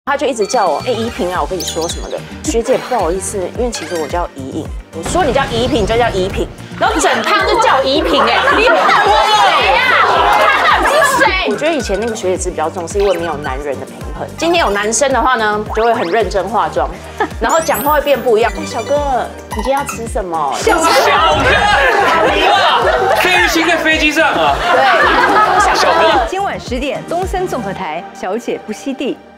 他就一直叫我，怡萍啊，我跟你说什么的，学姐不好意思，因为其实我叫怡颖，我说你叫怡萍就叫怡萍，然后整趟就叫我怡萍，哎，你看我谁呀？他到底是谁？我觉得以前那个学姐制比较重，是因为没有男人的平衡。今天有男生的话呢，就会很认真化妆，然后讲话会变不一样。哎，小哥，你今天要吃什么？ 小哥，飞行在飞机上啊！ 对，小哥。 今晚10点，东森综合台，小姐不吸地。